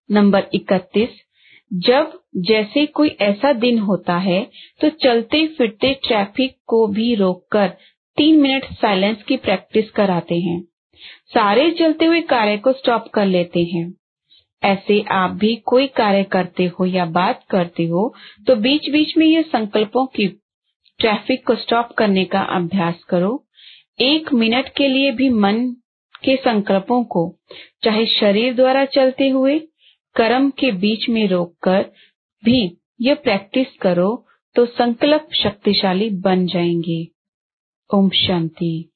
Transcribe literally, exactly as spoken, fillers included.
Number इकतीस, जब जैसे कोई ऐसा दिन होता है तो चलते फिरते ट्रैफिक को भी रोककर तीन मिनट साइलेंस की प्रैक्टिस कराते हैं। सारे चलते हुए कार्य को स्टॉप कर लेते हैं। ऐसे आप भी कोई कार्य करते हो या बात करते हो तो बीच बीच में ये संकल्पों की ट्रैफिक को स्टॉप करने का अभ्यास करो। एक मिनट के लिए भी मन के संकल्पों को, चाहे शरीर द्वारा चलते हुए कर्म के बीच में रोककर भी यह प्रैक्टिस करो तो संकल्प शक्तिशाली बन जाएंगे। ओम शांति।